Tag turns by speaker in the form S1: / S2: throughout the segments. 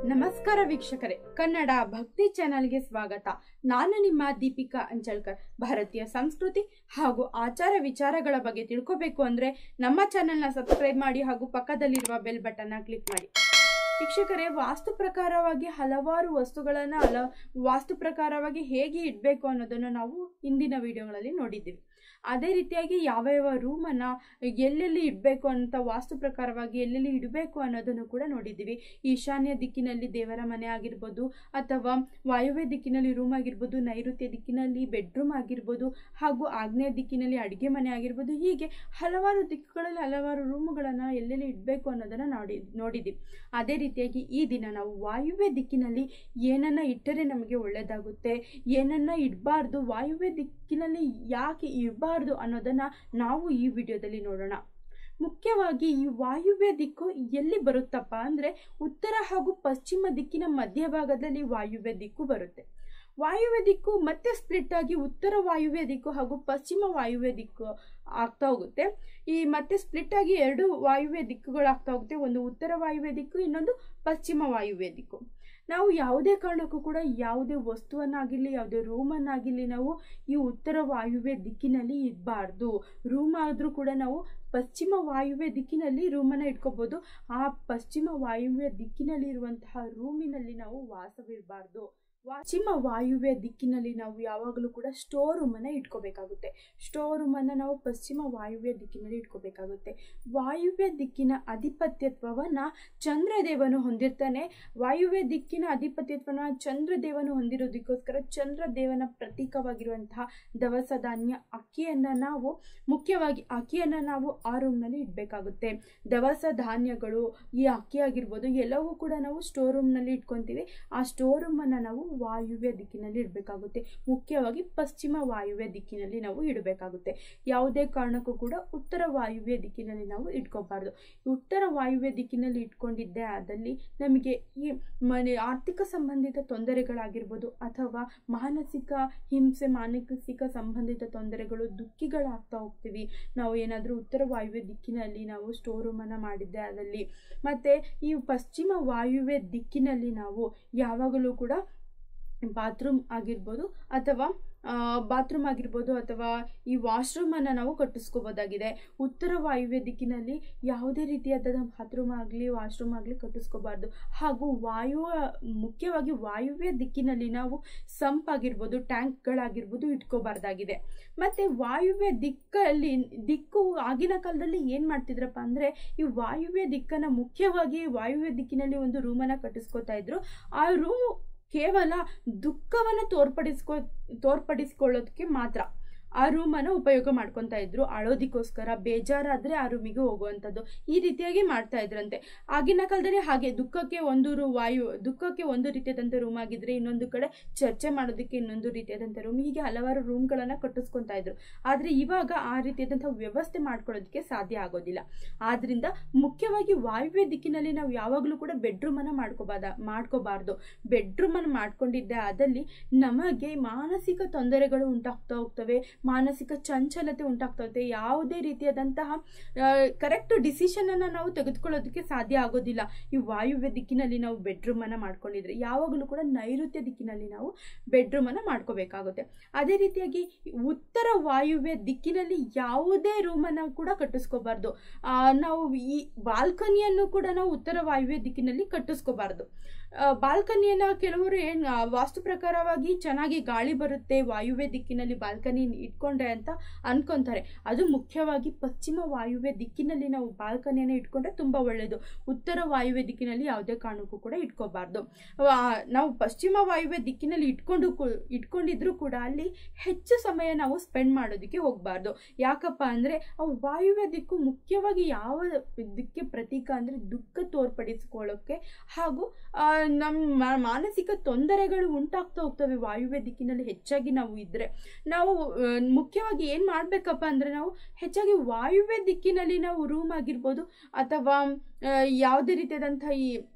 S1: ನಮಸ್ಕಾರ ವೀಕ್ಷಕರೇ, ಕನ್ನಡ ಭಕ್ತಿ ಚಾನೆಲ್ಗೆ ಸ್ವಾಗತ. ನಾನು ನಿಮ್ಮ ದೀಪಿಕಾ ಅಂಚಲ್ಕರ್. ಭಾರತೀಯ ಸಂಸ್ಕೃತಿ ಹಾಗೂ ಆಚಾರ ವಿಚಾರಗಳ ಬಗ್ಗೆ ತಿಳ್ಕೋಬೇಕು ಅಂದ್ರೆ ನಮ್ಮ ಚಾನೆಲ್ನ ಸಬ್ಸ್ಕ್ರೈಬ್ ಮಾಡಿ ಹಾಗೂ ಪಕ್ಕದಲ್ಲಿರುವ ಬೆಲ್ ಬಟನ್ ಕ್ಲಿಕ್ ಮಾಡಿ. ವೀಕ್ಷಕರೇ, ವಾಸ್ತು ಪ್ರಕಾರವಾಗಿ ಹಲವಾರು ವಸ್ತುಗಳನ್ನ ವಾಸ್ತು ಪ್ರಕಾರವಾಗಿ ಹೇಗೆ ಇಡಬೇಕು ಅನ್ನೋದನ್ನು ನಾವು ಹಿಂದಿನ ವಿಡಿಯೋಗಳಲ್ಲಿ ನೋಡಿದ್ದೀವಿ. ಅದೇ ರೀತಿಯಾಗಿ ಯಾವ ರೂಮನ್ನು ಎಲ್ಲೆಲ್ಲಿ ಇಡಬೇಕು ಅಂತ ವಾಸ್ತು ಪ್ರಕಾರವಾಗಿ ಎಲ್ಲೆಲ್ಲಿ ಇಡಬೇಕು ಅನ್ನೋದನ್ನು ಕೂಡ ನೋಡಿದ್ದೀವಿ. ಈಶಾನ್ಯ ದಿಕ್ಕಿನಲ್ಲಿ ದೇವರ ಮನೆ ಆಗಿರ್ಬೋದು, ಅಥವಾ ವಾಯುವ್ಯ ದಿಕ್ಕಿನಲ್ಲಿ ರೂಮ್ ಆಗಿರ್ಬೋದು, ನೈಋತ್ಯ ದಿಕ್ಕಿನಲ್ಲಿ ಬೆಡ್ರೂಮ್ ಆಗಿರ್ಬೋದು, ಹಾಗೂ ಆಗ್ನೇಯ ದಿಕ್ಕಿನಲ್ಲಿ ಅಡುಗೆ ಮನೆ ಆಗಿರ್ಬೋದು. ಹೀಗೆ ಹಲವಾರು ದಿಕ್ಕುಗಳಲ್ಲಿ ಹಲವಾರು ರೂಮುಗಳನ್ನು ಎಲ್ಲೆಲ್ಲಿ ಇಡಬೇಕು ಅನ್ನೋದನ್ನು ನೋಡಿದ್ದೀವಿ. ಅದೇ ರೀತಿಯಾಗಿ ಈ ದಿನ ನಾವು ವಾಯುವ್ಯ ದಿಕ್ಕಿನಲ್ಲಿ ಏನನ್ನ ಇಟ್ಟರೆ ನಮಗೆ ಒಳ್ಳೆಯದಾಗುತ್ತೆ, ಏನನ್ನ ಇಡಬಾರ್ದು, ವಾಯುವ್ಯ ದಿಕ್ಕಿನಲ್ಲಿ ಯಾಕೆ ಇರಬಾರ್ದು ಅನ್ನೋದನ್ನ ನಾವು ಈ ವಿಡಿಯೋದಲ್ಲಿ ನೋಡೋಣ. ಮುಖ್ಯವಾಗಿ ಈ ವಾಯುವ್ಯ ದಿಕ್ಕು ಎಲ್ಲಿ ಬರುತ್ತಪ್ಪ ಅಂದರೆ ಉತ್ತರ ಹಾಗೂ ಪಶ್ಚಿಮ ದಿಕ್ಕಿನ ಮಧ್ಯಭಾಗದಲ್ಲಿ ವಾಯುವ್ಯ ದಿಕ್ಕು ಬರುತ್ತೆ. ವಾಯುವ್ಯ ದಿಕ್ಕು ಮತ್ತೆ ಸ್ಪ್ಲಿಟ್ ಆಗಿ ಉತ್ತರ ವಾಯುವ್ಯ ದಿಕ್ಕು ಹಾಗೂ ಪಶ್ಚಿಮ ವಾಯುವ್ಯ ದಿಕ್ಕು ಆಗ್ತಾ ಹೋಗುತ್ತೆ. ಈ ಮತ್ತೆ ಸ್ಪ್ಲಿಟ್ ಆಗಿ ಎರಡು ವಾಯುವ್ಯ ದಿಕ್ಕುಗಳಾಗ್ತಾ ಹೋಗುತ್ತೆ. ಒಂದು ಉತ್ತರ ವಾಯುವ್ಯ ದಿಕ್ಕು, ಇನ್ನೊಂದು ಪಶ್ಚಿಮ ವಾಯುವ್ಯ ದಿಕ್ಕು. ನಾವು ಯಾವುದೇ ಕಾರಣಕ್ಕೂ ಕೂಡ ಯಾವುದೇ ವಸ್ತುವನ್ನಾಗಿರಲಿ, ಯಾವುದೇ ರೂಮನ್ನಾಗಿರಲಿ ನಾವು ಈ ಉತ್ತರ ವಾಯುವ್ಯ ದಿಕ್ಕಿನಲ್ಲಿ ಇರಬಾರ್ದು. ರೂಮ್ ಆದರೂ ಕೂಡ ನಾವು ಪಶ್ಚಿಮ ವಾಯುವ್ಯ ದಿಕ್ಕಿನಲ್ಲಿ ರೂಮನ್ನು ಇಟ್ಕೋಬೋದು. ಆ ಪಶ್ಚಿಮ ವಾಯುವ್ಯ ದಿಕ್ಕಿನಲ್ಲಿ ಇರುವಂತಹ ರೂಮಿನಲ್ಲಿ ನಾವು ವಾಸವಿರಬಾರ್ದು. ಪಶ್ಚಿಮ ವಾಯುವ್ಯ ದಿಕ್ಕಿನಲ್ಲಿ ನಾವು ಯಾವಾಗಲೂ ಕೂಡ ಸ್ಟೋರ್ ರೂಮನ್ನು ಇಟ್ಕೋಬೇಕಾಗುತ್ತೆ. ಸ್ಟೋರ್ ರೂಮನ್ನು ನಾವು ಪಶ್ಚಿಮ ವಾಯುವ್ಯ ದಿಕ್ಕಿನಲ್ಲಿ ಇಟ್ಕೋಬೇಕಾಗುತ್ತೆ. ವಾಯುವ್ಯ ದಿಕ್ಕಿನ ಅಧಿಪತ್ಯತ್ವವನ್ನು ಚಂದ್ರದೇವನು ಹೊಂದಿರ್ತಾನೆ. ವಾಯುವ್ಯ ದಿಕ್ಕಿನ ಅಧಿಪತ್ಯತ್ವನ ಚಂದ್ರದೇವನು ಹೊಂದಿರೋದಕ್ಕೋಸ್ಕರ ಚಂದ್ರದೇವನ ಪ್ರತೀಕವಾಗಿರುವಂತಹ ದವಸ ಧಾನ್ಯ ಅಕ್ಕಿಯನ್ನು ನಾವು ಮುಖ್ಯವಾಗಿ ನಾವು ಆ ರೂಮ್ನಲ್ಲಿ ಇಡಬೇಕಾಗುತ್ತೆ. ದವಸ ಧಾನ್ಯಗಳು, ಈ ಅಕ್ಕಿ ಆಗಿರ್ಬೋದು, ಎಲ್ಲವೂ ಕೂಡ ನಾವು ಸ್ಟೋರ್ ರೂಮ್ನಲ್ಲಿ ಇಟ್ಕೊತೀವಿ. ಆ ಸ್ಟೋರ್ ರೂಮನ್ನು ನಾವು ವಾಯುವ್ಯ ದಿಕ್ಕಿನಲ್ಲಿ ಇಡಬೇಕಾಗುತ್ತೆ. ಮುಖ್ಯವಾಗಿ ಪಶ್ಚಿಮ ವಾಯುವ್ಯ ದಿಕ್ಕಿನಲ್ಲಿ ನಾವು ಇಡಬೇಕಾಗುತ್ತೆ. ಯಾವುದೇ ಕಾರಣಕ್ಕೂ ಕೂಡ ಉತ್ತರ ವಾಯುವ್ಯ ದಿಕ್ಕಿನಲ್ಲಿ ನಾವು ಇಟ್ಕೋಬಾರ್ದು. ಉತ್ತರ ವಾಯುವ್ಯ ದಿಕ್ಕಿನಲ್ಲಿ ಇಟ್ಕೊಂಡಿದ್ದೆ ಆದಲ್ಲಿ ನಮಗೆ ಈ ಆರ್ಥಿಕ ಸಂಬಂಧಿತ ತೊಂದರೆಗಳಾಗಿರ್ಬೋದು, ಅಥವಾ ಮಾನಸಿಕ ಹಿಂಸೆ, ಮಾನಸಿಕ ಸಂಬಂಧಿತ ತೊಂದರೆಗಳು, ದುಃಖಿಗಳಾಗ್ತಾ ಹೋಗ್ತೀವಿ ನಾವು ಏನಾದರೂ ಉತ್ತರ ವಾಯುವ್ಯ ದಿಕ್ಕಿನಲ್ಲಿ ನಾವು ಸ್ಟೋರ್ ರೂಮನ್ನು ಮಾಡಿದ್ದೆ ಆದಲ್ಲಿ. ಮತ್ತು ಈ ಪಶ್ಚಿಮ ವಾಯುವ್ಯ ದಿಕ್ಕಿನಲ್ಲಿ ನಾವು ಯಾವಾಗಲೂ ಕೂಡ ಬಾತ್ರೂಮ್ ಆಗಿರ್ಬೋದು ಅಥವಾ ಈ ವಾಶ್ರೂಮನ್ನು ನಾವು ಕಟ್ಟಿಸ್ಕೋಬೋದಾಗಿದೆ. ಉತ್ತರ ವಾಯುವ್ಯ ದಿಕ್ಕಿನಲ್ಲಿ ಯಾವುದೇ ರೀತಿಯಾದ ಬಾತ್ರೂಮ್ ಆಗಲಿ ವಾಶ್ರೂಮ್ ಆಗಲಿ ಕಟ್ಟಿಸ್ಕೋಬಾರ್ದು. ಹಾಗೂ ಮುಖ್ಯವಾಗಿ ವಾಯುವ್ಯ ದಿಕ್ಕಿನಲ್ಲಿ ನಾವು ಸಂಪ್ ಆಗಿರ್ಬೋದು, ಟ್ಯಾಂಕ್ಗಳಾಗಿರ್ಬೋದು ಇಟ್ಕೋಬಾರ್ದಾಗಿದೆ. ಮತ್ತು ವಾಯುವ್ಯ ದಿಕ್ಕು ಆಗಿನ ಕಾಲದಲ್ಲಿ ಏನು ಮಾಡ್ತಿದ್ರಪ್ಪ ಅಂದರೆ, ಈ ವಾಯುವ್ಯ ದಿಕ್ಕನ್ನು ಮುಖ್ಯವಾಗಿ ವಾಯುವ್ಯ ದಿಕ್ಕಿನಲ್ಲಿ ಒಂದು ರೂಮನ್ನು ಕಟ್ಟಿಸ್ಕೋತಾ ಇದ್ರು. ಆ ರೂಮು ಕೇವಲ ದುಃಖವನ್ನು ತೋರ್ಪಡಿಸ್ಕೊಳ್ಳೋದಕ್ಕೆ ಮಾತ್ರ ಆ ರೂಮನ್ನು ಉಪಯೋಗ ಮಾಡ್ಕೊತಾ ಇದ್ರು. ಅಳೋದಿಕ್ಕೋಸ್ಕರ, ಬೇಜಾರಾದರೆ ಆ ರೂಮಿಗೆ ಹೋಗುವಂಥದ್ದು, ಈ ರೀತಿಯಾಗಿ ಮಾಡ್ತಾ ಇದ್ರಂತೆ ಆಗಿನ ಕಾಲದಲ್ಲಿ. ಹಾಗೆ ದುಃಖಕ್ಕೆ ಒಂದು ರೀತಿಯಾದಂಥ ರೂಮ್ ಆಗಿದ್ರೆ, ಇನ್ನೊಂದು ಕಡೆ ಚರ್ಚೆ ಮಾಡೋದಕ್ಕೆ ಇನ್ನೊಂದು ರೀತಿಯಾದಂಥ ರೂಮ್, ಹೀಗೆ ಹಲವಾರು ರೂಮ್ಗಳನ್ನು ಕಟ್ಟಿಸ್ಕೊತಾ ಇದ್ರು. ಆದರೆ ಇವಾಗ ಆ ರೀತಿಯಾದಂಥ ವ್ಯವಸ್ಥೆ ಮಾಡ್ಕೊಳ್ಳೋದಕ್ಕೆ ಸಾಧ್ಯ ಆಗೋದಿಲ್ಲ. ಆದ್ರಿಂದ ಮುಖ್ಯವಾಗಿ ವಾಯುವ್ಯ ದಿಕ್ಕಿನಲ್ಲಿ ನಾವು ಯಾವಾಗಲೂ ಕೂಡ ಬೆಡ್ರೂಮನ್ನು ಮಾಡ್ಕೋಬಾರ್ದು. ಬೆಡ್ರೂಮನ್ನು ಮಾಡ್ಕೊಂಡಿದ್ದೆ ಆದಲ್ಲಿ ನಮಗೆ ಮಾನಸಿಕ ತೊಂದರೆಗಳು ಉಂಟಾಗ್ತಾ ಹೋಗ್ತವೆ, ಮಾನಸಿಕ ಚಂಚಲತೆ ಉಂಟಾಗ್ತದೆ. ಯಾವುದೇ ರೀತಿಯಾದಂತಹ ಕರೆಕ್ಟ್ ಡಿಸಿಷನನ್ನು ನಾವು ತೆಗೆದುಕೊಳ್ಳೋದಕ್ಕೆ ಸಾಧ್ಯ ಆಗೋದಿಲ್ಲ. ಈ ವಾಯುವ್ಯ ದಿಕ್ಕಿನಲ್ಲಿ ನಾವು ಬೆಡ್ರೂಮನ್ನು ಮಾಡ್ಕೊಂಡಿದ್ರೆ, ಯಾವಾಗಲೂ ಕೂಡ ನೈಋತ್ಯ ದಿಕ್ಕಿನಲ್ಲಿ ನಾವು ಬೆಡ್ರೂಮನ್ನು ಮಾಡ್ಕೋಬೇಕಾಗುತ್ತೆ. ಅದೇ ರೀತಿಯಾಗಿ ಉತ್ತರ ವಾಯುವ್ಯ ದಿಕ್ಕಿನಲ್ಲಿ ಯಾವುದೇ ರೂಮನ್ನು ಕೂಡ ಕಟ್ಟಿಸ್ಕೋಬಾರ್ದು. ನಾವು ಈ ಬಾಲ್ಕನಿಯನ್ನು ಕೂಡ ನಾವು ಉತ್ತರ ವಾಯುವ್ಯ ದಿಕ್ಕಿನಲ್ಲಿ ಕಟ್ಟಿಸ್ಕೋಬಾರ್ದು. ಬಾಲ್ಕನಿಯನ್ನು ಕೆಲವರು ವಾಸ್ತು ಪ್ರಕಾರವಾಗಿ ಚೆನ್ನಾಗಿ ಗಾಳಿ ಬರುತ್ತೆ ವಾಯುವ್ಯ ದಿಕ್ಕಿನಲ್ಲಿ ಬಾಲ್ಕನಿ ಇಟ್ಕೊಂಡ್ರೆ ಅಂತ ಅನ್ಕೊಂತಾರೆ. ಅದು ಮುಖ್ಯವಾಗಿ ಪಶ್ಚಿಮ ವಾಯುವ್ಯ ದಿಕ್ಕಿನಲ್ಲಿ ನಾವು ಬಾಲ್ಕನಿಯನ್ನು ಇಟ್ಕೊಂಡ್ರೆ ತುಂಬ ಒಳ್ಳೆಯದು. ಉತ್ತರ ವಾಯುವ್ಯ ದಿಕ್ಕಿನಲ್ಲಿ ಯಾವುದೇ ಕಾರಣಕ್ಕೂ ಕೂಡ ಇಟ್ಕೋಬಾರ್ದು. ನಾವು ಪಶ್ಚಿಮ ವಾಯುವ್ಯ ದಿಕ್ಕಿನಲ್ಲಿ ಇಟ್ಕೊಂಡಿದ್ರು ಕೂಡ ಅಲ್ಲಿ ಹೆಚ್ಚು ಸಮಯ ನಾವು ಸ್ಪೆಂಡ್ ಮಾಡೋದಕ್ಕೆ ಹೋಗಬಾರ್ದು. ಯಾಕಪ್ಪ ಅಂದರೆ ವಾಯುವ್ಯ ದಿಕ್ಕು ಮುಖ್ಯವಾಗಿ ಯಾವ ದಿಕ್ಕೆ ಪ್ರತೀಕ ಅಂದರೆ ದುಃಖ ತೋರ್ಪಡಿಸ್ಕೊಳ್ಳೋಕ್ಕೆ ಹಾಗೂ ನಮ್ಮ ಮಾನಸಿಕ ತೊಂದರೆಗಳು ಉಂಟಾಗ್ತಾ ಹೋಗ್ತವೆ. ವಾಯುವ್ಯ ದಿಕ್ಕಿನಲ್ಲಿ ಹೆಚ್ಚಾಗಿ ನಾವು ಇದ್ದರೆ ನಾವು ಮುಖ್ಯವಾಗಿ ಏನು ಮಾಡಬೇಕಪ್ಪ ಅಂದರೆ, ನಾವು ಹೆಚ್ಚಾಗಿ ವಾಯುವ್ಯ ದಿಕ್ಕಿನಲ್ಲಿ ನಾವು ರೂಮ್ ಆಗಿರ್ಬೋದು ಅಥವಾ ಯಾವುದೇ ರೀತಿಯಾದಂಥ ಈ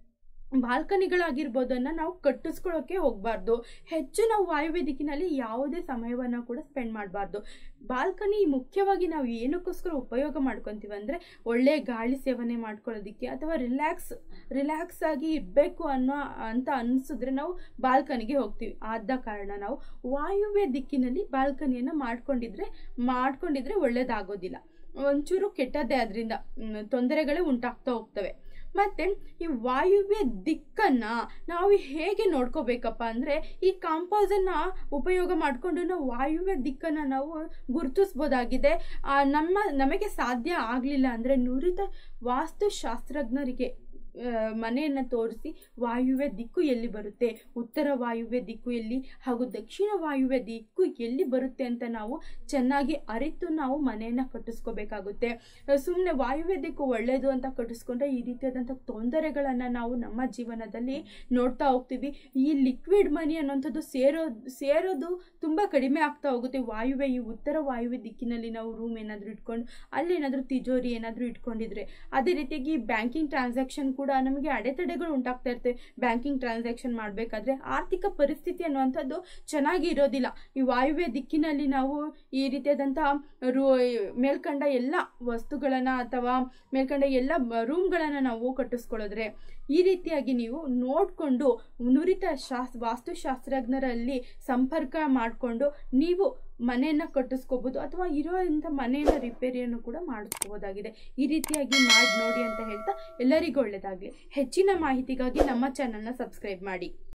S1: ಬಾಲ್ಕನಿಗಳಾಗಿರ್ಬೋದನ್ನ ನಾವು ಕಟ್ಟಿಸ್ಕೊಳ್ಳೋಕೆ ಹೋಗಬಾರ್ದು. ಹೆಚ್ಚು ನಾವು ವಾಯುವ್ಯ ದಿಕ್ಕಿನಲ್ಲಿ ಯಾವುದೇ ಸಮಯವನ್ನು ಕೂಡ ಸ್ಪೆಂಡ್ ಮಾಡಬಾರ್ದು. ಬಾಲ್ಕನಿ ಮುಖ್ಯವಾಗಿ ನಾವು ಏನಕ್ಕೋಸ್ಕರ ಉಪಯೋಗ ಮಾಡ್ಕೊತೀವಿ ಅಂದರೆ ಒಳ್ಳೆ ಗಾಳಿ ಸೇವನೆ ಮಾಡ್ಕೊಳ್ಳೋದಕ್ಕೆ ಅಥವಾ ರಿಲ್ಯಾಕ್ಸ್ ಆಗಿ ಇರಬೇಕು ಅಂತ ಅನಿಸಿದ್ರೆ ನಾವು ಬಾಲ್ಕನಿಗೆ ಹೋಗ್ತೀವಿ. ಆದ ಕಾರಣ ನಾವು ವಾಯುವ್ಯ ದಿಕ್ಕಿನಲ್ಲಿ ಬಾಲ್ಕನಿಯನ್ನು ಮಾಡ್ಕೊಂಡಿದ್ರೆ ಒಳ್ಳೇದಾಗೋದಿಲ್ಲ. ಒಂಚೂರು ಕೆಟ್ಟದ್ದೇ, ಅದರಿಂದ ತೊಂದರೆಗಳೇ ಉಂಟಾಗ್ತಾ ಹೋಗ್ತವೆ. ಮತ್ತು ಈ ವಾಯುವ್ಯ ದಿಕ್ಕನ್ನು ನಾವು ಹೇಗೆ ನೋಡ್ಕೋಬೇಕಪ್ಪ ಅಂದರೆ ಈ ಕಾಂಪಾಸನ್ನು ಉಪಯೋಗ ಮಾಡಿಕೊಂಡು ನಾವು ವಾಯುವ್ಯ ದಿಕ್ಕನ್ನು ನಾವು ಗುರುತಿಸ್ಬೋದಾಗಿದೆ. ನಮಗೆ ಸಾಧ್ಯ ಆಗಲಿಲ್ಲ ಅಂದರೆ ನುರಿತ ವಾಸ್ತುಶಾಸ್ತ್ರಜ್ಞರಿಗೆ ಮನೆಯನ್ನು ತೋರಿಸಿ ವಾಯುವ್ಯ ದಿಕ್ಕು ಎಲ್ಲಿ ಬರುತ್ತೆ, ಉತ್ತರ ವಾಯುವ್ಯ ದಿಕ್ಕು ಎಲ್ಲಿ ಹಾಗೂ ದಕ್ಷಿಣ ವಾಯುವ್ಯ ದಿಕ್ಕು ಎಲ್ಲಿ ಬರುತ್ತೆ ಅಂತ ನಾವು ಚೆನ್ನಾಗಿ ಅರಿತು ನಾವು ಮನೆಯನ್ನು ಕಟ್ಟಿಸ್ಕೋಬೇಕಾಗುತ್ತೆ. ಸುಮ್ಮನೆ ವಾಯುವ್ಯ ದಿಕ್ಕು ಒಳ್ಳೆಯದು ಅಂತ ಕಟ್ಟಿಸ್ಕೊಂಡ್ರೆ ಈ ರೀತಿಯಾದಂಥ ತೊಂದರೆಗಳನ್ನು ನಾವು ನಮ್ಮ ಜೀವನದಲ್ಲಿ ನೋಡ್ತಾ ಹೋಗ್ತೀವಿ. ಈ ಲಿಕ್ವಿಡ್ ಮನಿ ಅನ್ನೋಂಥದ್ದು ಸೇರೋದು ತುಂಬ ಕಡಿಮೆ ಆಗ್ತಾ ಹೋಗುತ್ತೆ. ಈ ಉತ್ತರ ವಾಯುವ್ಯ ದಿಕ್ಕಿನಲ್ಲಿ ನಾವು ರೂಮ್ ಏನಾದರೂ ಇಟ್ಕೊಂಡು ಅಲ್ಲೇನಾದರೂ ತಿಜೋರಿ ಏನಾದರೂ ಇಟ್ಕೊಂಡಿದ್ರೆ, ಅದೇ ರೀತಿಯಾಗಿ ಬ್ಯಾಂಕಿಂಗ್ ಟ್ರಾನ್ಸಾಕ್ಷನ್ ಕೂಡ ನಮಗೆ ಅಡೆತಡೆಗಳು ಉಂಟಾಗ್ತಾ ಇರ್ತವೆ. ಬ್ಯಾಂಕಿಂಗ್ ಟ್ರಾನ್ಸಾಕ್ಷನ್ ಮಾಡಬೇಕಾದ್ರೆ ಆರ್ಥಿಕ ಪರಿಸ್ಥಿತಿ ಅನ್ನುವಂಥದ್ದು ಚೆನ್ನಾಗಿ ಇರೋದಿಲ್ಲ. ಈ ವಾಯುವ್ಯ ದಿಕ್ಕಿನಲ್ಲಿ ನಾವು ಈ ರೀತಿಯಾದಂತಹ ಮೇಲ್ಕಂಡ ಎಲ್ಲ ವಸ್ತುಗಳನ್ನು ಅಥವಾ ಮೇಲ್ಕಂಡ ಎಲ್ಲ ರೂಮ್ಗಳನ್ನು ನಾವು ಕಟ್ಟಿಸ್ಕೊಳ್ಳೋದ್ರೆ ಈ ರೀತಿಯಾಗಿ ನೀವು ನೋಡಿಕೊಂಡು ನುರಿತ ವಾಸ್ತುಶಾಸ್ತ್ರಜ್ಞರಲ್ಲಿ ಸಂಪರ್ಕ ಮಾಡಿಕೊಂಡು ನೀವು ಮನೆಯನ್ನು ಕಟ್ಟಿಸ್ಕೋಬೋದು ಅಥವಾ ಇರೋಂಥ ಮನೆಯನ್ನು ರಿಪೇರಿಯನ್ನು ಕೂಡ ಮಾಡಿಸ್ಕೋಬೋದಾಗಿದೆ. ಈ ರೀತಿಯಾಗಿ ಮಾಡಿ ನೋಡಿ ಅಂತ ಹೇಳ್ತಾ ಎಲ್ಲರಿಗೂ ಒಳ್ಳೆಯದಾಗಲಿ. ಹೆಚ್ಚಿನ ಮಾಹಿತಿಗಾಗಿ ನಮ್ಮ ಚಾನಲ್ನ ಸಬ್ಸ್ಕ್ರೈಬ್ ಮಾಡಿ.